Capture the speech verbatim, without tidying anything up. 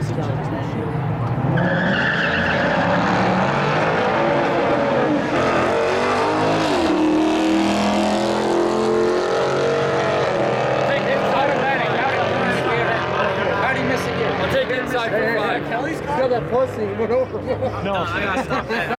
Inside for five. Kelly's got that pussy. Went over. No, I gotta stop that.